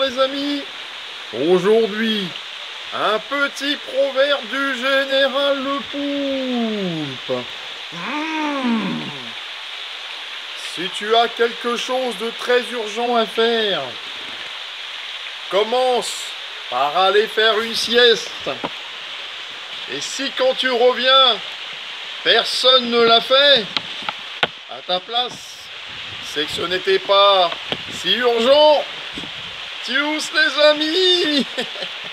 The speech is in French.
les amis. Aujourd'hui, un petit proverbe du général Le Poulpe. Si tu as quelque chose de très urgent à faire, commence par aller faire une sieste. Et si quand tu reviens, personne ne l'a fait à ta place, c'est que ce n'était pas si urgent. Tchuss les amis.